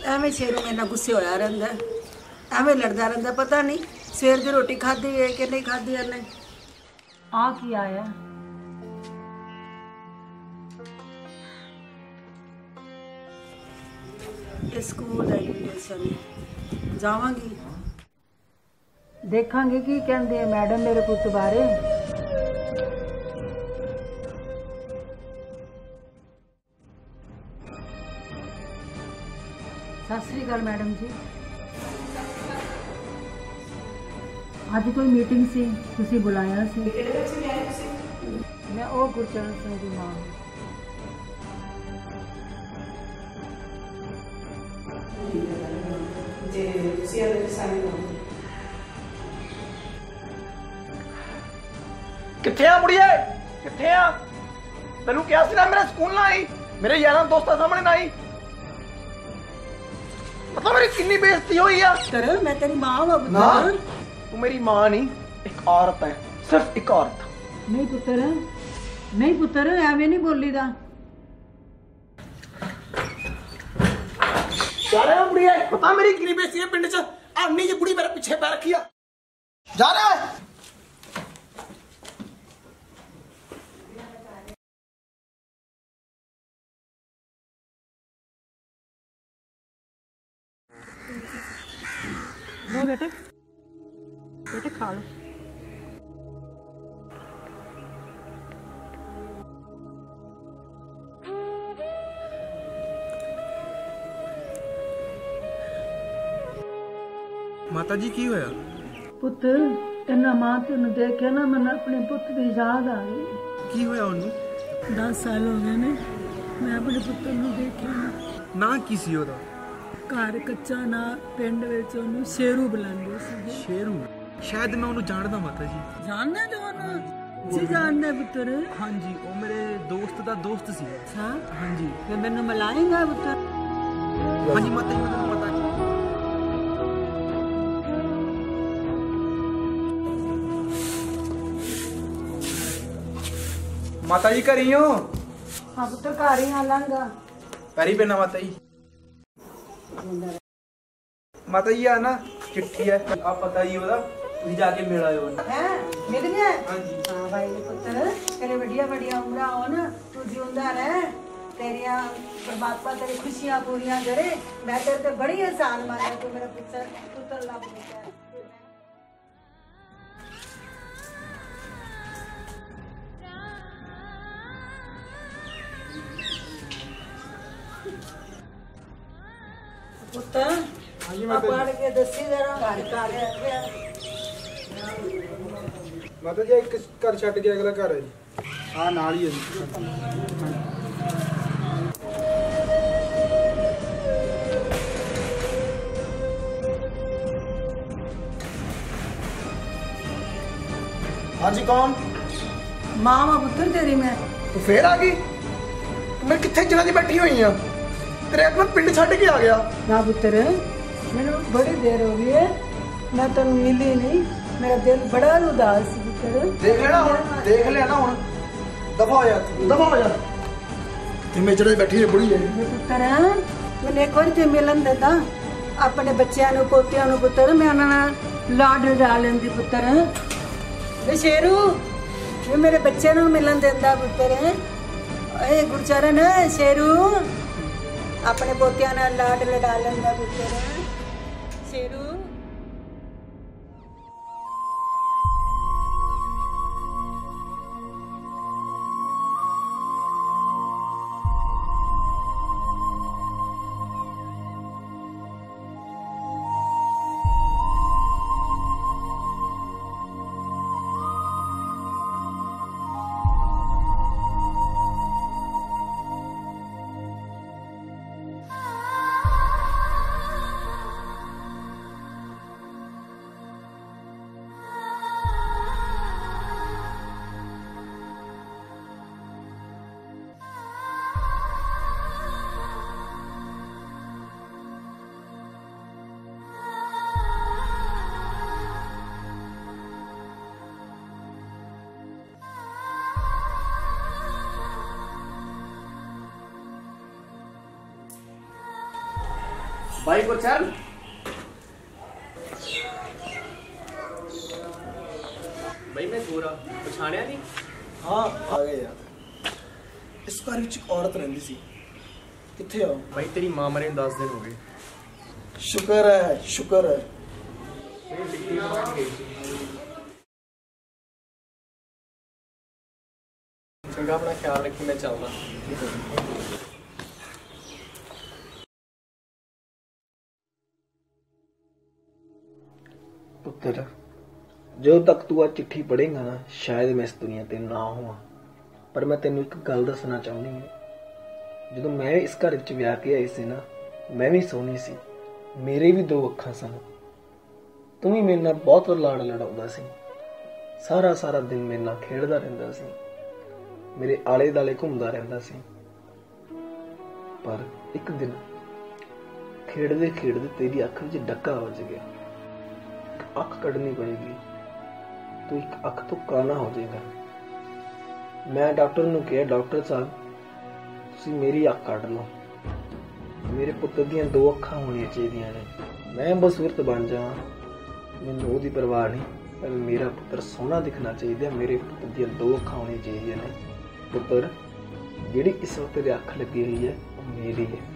ਐਵੇਂ शेरू मेरे नाल गुस्से होया रहिंदा, ਐਵੇਂ लड़दा रहिंदा। पता नहीं सवेर दी रोटी खाधी है कि नहीं खाधी है। आ की आया स्कूल एडमिशन जावांगी, देखांगे की कहंदे है मैडम मेरे पुत्त बारे। सत श्री अकाल मैडम जी। अज कोई मीटिंग सी, तुसी बुलाया सी? मैं ओ गुरचरण सिंह दी मां। किथे आ मुड़िए, किथे आ? तैनू क्या सी ना मेरे स्कूल ना आई, मेरे यारां दोस्तां सामने ना आई। पता मेरी कितनी बेइज्जती हुई है। कर मैं तेरी मां हूं ना, तू मेरी मां नहीं, एक औरत है, सिर्फ एक औरत। नहीं पुत्र, नहीं पुत्र, एवें नहीं बोलीदा। जा रहा है बुढ़िया, पता मेरी कितनी बेइज्जती है पिंड च। आनी जी बुढ़ी मेरे पीछे पै रखी है। जा रहा है। लो बेटे, बेटे खा लो। माता जी की होया? पुत्र इन्ना मां तेन देख के ना मैंने अपने पुत्र की याद आ गई। की होया ओनू? 10 साल हो गए ने मैं अपने पुत्र नूं देखिया ना की सी ओदा? घर कच्चा ना, पिंड विच ओनू शेरू बुलांदे सी। शेरू? शायद मैं ओनू जानदा माता जी। जानदा जो ओनू? जी जानदा पुत्र। हाँ जी, वो मेरे दोस्त दा दोस्त सी। अच्छा हाँ जी। फिर मैनू मिलाएगा पुत्र? हाँ जी माता जी, मैं पता जी। माता जी घर ही हो? हाँ पुत्र घर ही आलांगा। पैरी पेना माता जी। माता जी आ ना चिट्ठी है, आप पता ही होगा, तुम जाके मिल आए हो। हैं मिल गया? हाँ जी। हाँ भाई पुत्र, तेरे बढ़िया बढ़िया उम्र हो ना, तू जिंदा रह, तेरिया परमात्मा तेरी खुशियां पूरियां करे। मैं तेरे ते बड़ी एहसान माना, तू मेरा पुत्र पुत्र लभ गया। पुत्र पढ़ के दसी जरा घर घर माता जी एक घर छड़ के अगला घर है जी, हाँ नाल ही है जी। हाँ जी कौन? मां वा पुत्र तेरी मैं। तू फिर आ गई? तू मैं कितने जगह दी बैठी हुई हूँ, तेरे मैं पिंड छड़ के आ गया। ना पुत्र मैंने बड़ी देर हो गई है, मैं तेन मिली नहीं, मेरा दिल बड़ा उदास है पुत्र। देख लेना हुण, देख लेना हुण, दफा हो जा, दफा हो जा। ते मैं जड़े बैठी है बुढ़ी है। पुत्र मैंने एक बार ते मिलन देता अपने बच्चों नूं पोतियां नूं पुत्र, मैं उन्हां नाल लाड लड़ा लैंदी पुत्र। वे शेरू ये मेरे बच्चे नूं मिलन देंदा पुत्र। ए गुरचरण शेरू अपने पोतियां नाल लाड लड़ा लैंदा पुत्र। शेरू भाई गुरचरण भाई मैं गोरा पछाणिया नहीं हाँ आ गए यार इस घर ਵਿੱਚ ਇੱਕ ਔਰਤ ਰਹਿੰਦੀ ਸੀ ਕਿੱਥੇ ਆ भाई तेरी मां मरे 10 दिन हो गए ਸ਼ੁਕਰ ਹੈ चंगा अपना ख्याल रखी मैं चलदा पुत्र जो तक तू आ चिट्ठी पढ़ेगा ना शायद मैं इस दुनिया ते ना होवां पर मैं तेनों एक गल दसना चाहुंदी हां जदों मैं इस घर विच विआह के आई सी ना मैं भी सोहनी सी मेरे भी दो अखां सन तू भी मेरे नाल बहुत लाड़ लड़ाउंदा सी सारा सारा दिन मेरे नाल खेडदा रहिंदा सी मेरे आले दाले घुमदा रहिंदा सी पर एक दिन खेडदे खेडदे तेरी अख विच डक्का वज गया अख कढ़नी पड़ेगी तो एक अख तो काला हो जाएगा मैं डॉक्टर नूं कहा डॉक्टर साहब तुसीं मेरी अख कढ़ लो मेरे पुत्र दियां दो अखां होणियां चाहीदियां ने मैं बसूरत बन जावां मैनूं ओहदी परवाह नहीं पर मेरा पुत्र सोहना दिखना चाहिए मेरे पुत्र दियां दो अखां होणियां चाहीदियां ने पुत्र जिहड़ी इस वक्त तेरी अख लगी हुई है वो मेरी है